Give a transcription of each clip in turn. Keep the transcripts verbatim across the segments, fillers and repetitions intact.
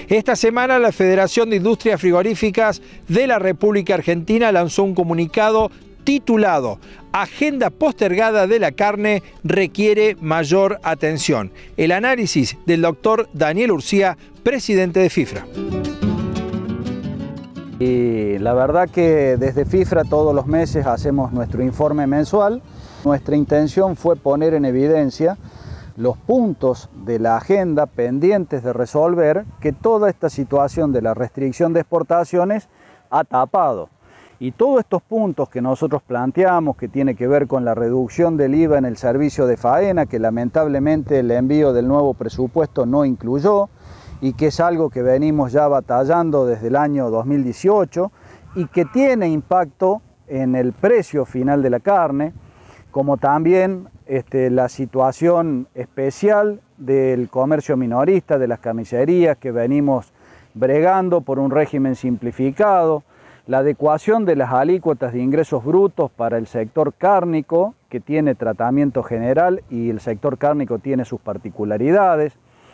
Esta semana la Federación de Industrias Frigoríficas de la República Argentina lanzó un comunicado titulado Agenda postergada de la carne requiere mayor atención. El análisis del doctor Daniel Urcía, presidente de FIFRA. Y la verdad que desde FIFRA todos los meses hacemos nuestro informe mensual. Nuestra intención fue poner en evidencia los puntos de la agenda pendientes de resolver que toda esta situación de la restricción de exportaciones ha tapado. Y todos estos puntos que nosotros planteamos, que tiene que ver con la reducción del I V A en el servicio de faena, que lamentablemente el envío del nuevo presupuesto no incluyó, y que es algo que venimos ya batallando desde el año dos mil dieciocho, y que tiene impacto en el precio final de la carne, como también este, la situación especial del comercio minorista, de las carnicerías, que venimos bregando por un régimen simplificado, la adecuación de las alícuotas de ingresos brutos para el sector cárnico, que tiene tratamiento general y el sector cárnico tiene sus particularidades,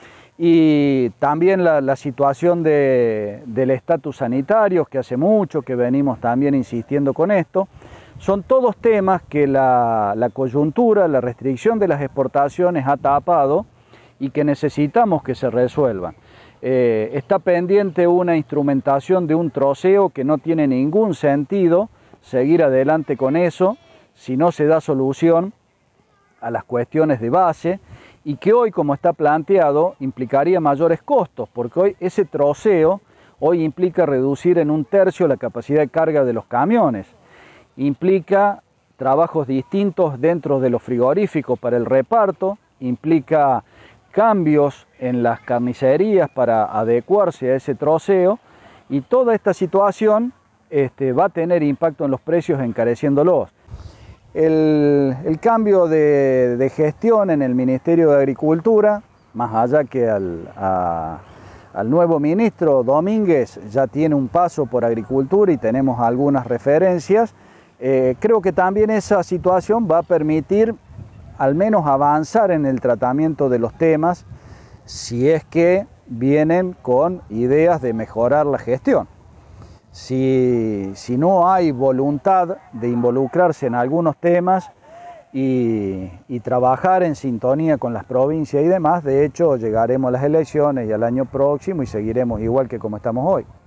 y también la, la situación de, del estatus sanitario, que hace mucho que venimos también insistiendo con esto. Son todos temas que la, la coyuntura, la restricción de las exportaciones ha tapado y que necesitamos que se resuelvan. Eh, está pendiente una instrumentación de un troceo que no tiene ningún sentido seguir adelante con eso si no se da solución a las cuestiones de base, y que hoy, como está planteado, implicaría mayores costos, porque hoy ese troceo hoy implica reducir en un tercio la capacidad de carga de los camiones, implica trabajos distintos dentro de los frigoríficos para el reparto, implica cambios en las carnicerías para adecuarse a ese troceo, y toda esta situación este, va a tener impacto en los precios, encareciéndolos. El, el cambio de, de gestión en el Ministerio de Agricultura, más allá que al, a, al nuevo ministro Domínguez ya tiene un paso por Agricultura y tenemos algunas referencias, eh, creo que también esa situación va a permitir al menos avanzar en el tratamiento de los temas, si es que vienen con ideas de mejorar la gestión. Si, si no hay voluntad de involucrarse en algunos temas y, y trabajar en sintonía con las provincias y demás, de hecho llegaremos a las elecciones y al año próximo y seguiremos igual que como estamos hoy.